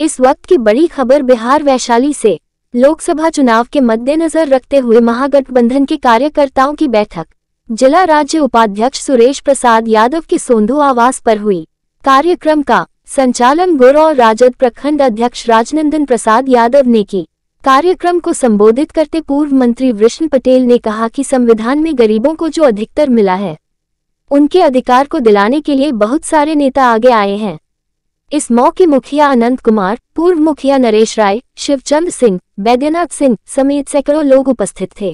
इस वक्त की बड़ी खबर बिहार वैशाली से। लोकसभा चुनाव के मद्देनजर रखते हुए महागठबंधन के कार्यकर्ताओं की बैठक जिला राज्य उपाध्यक्ष सुरेश प्रसाद यादव के सोंधू आवास पर हुई। कार्यक्रम का संचालन गुरौ राजद प्रखंड अध्यक्ष राजनंदन प्रसाद यादव ने की। कार्यक्रम को संबोधित करते पूर्व मंत्री वृष्ण पटेल ने कहा कि संविधान में गरीबों को जो अधिकतर मिला है, उनके अधिकार को दिलाने के लिए बहुत सारे नेता आगे आए हैं। इस मौके मुखिया अनंत कुमार, पूर्व मुखिया नरेश राय, शिवचंद सिंह, बैद्यनाथ सिंह समेत सैकड़ों लोग उपस्थित थे।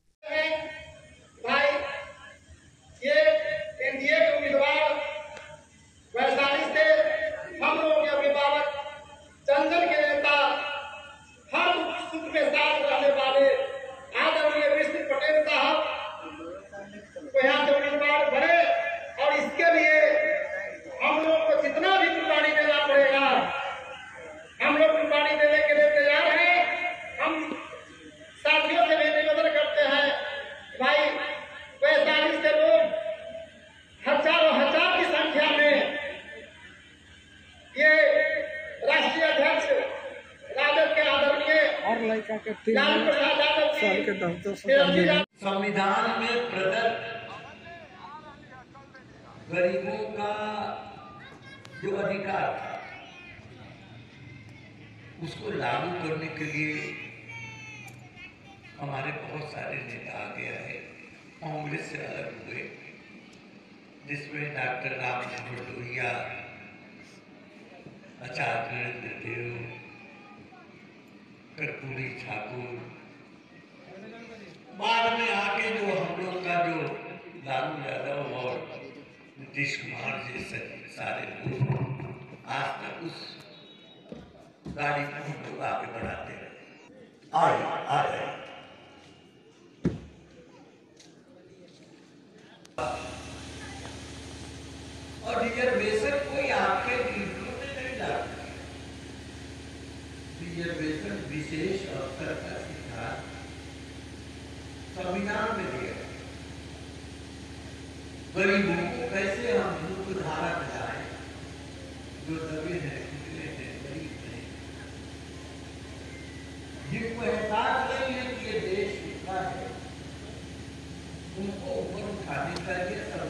भाई, ये एनडीए के उम्मीदवार वैशाली से हम लोगों के अभिभावक, चंदन के नेता, हर सुख के साथ रहने वाले आदरणीय वृष्ण पटेल साहब को यहाँ से उम्मीदवार बने और इसके लिए हम लोग को जितना भी कुर्बानी देना पड़ेगा, हम लोग कुर्बानी देने के लिए तैयार हैं। हम साथियों से भी निवेदन करते हैं, भाई वैशाली से लोग हजारों हजार की संख्या में ये राष्ट्रीय अध्यक्ष राजद के आदरणीय लालू प्रसाद यादव की संविधान में प्रदत्त गरीबों का जो अधिकार था उसको लागू करने के लिए हमारे बहुत सारे नेता आगे आए, कांग्रेस से अलग हुए, जिसमें डॉक्टर राम मनोहर लोहिया, आचार्य नरेंद्र देव, कर्पूरी ठाकुर, बाद में आके जो हम लोग का जो लालू यादव और नीतीश कुमार जैसे सारे लोग आज तक उस गाड़ी को हम लोग आगे बढ़ाते रहे। आए और रिजर्वेशन कोई आपके नीतियों में नहीं लाते। रिजर्वेशन विशेष अवसर का सिद्धांत संविधान में दिया। गरीबों को कैसे हम मुख्य धारा में लाए, जो दबे हैं, टुकड़े हैं, गरीब हैं, जिनको एहसास नहीं है कि ये देश कितना है, उनको ऊपर उठाने का ये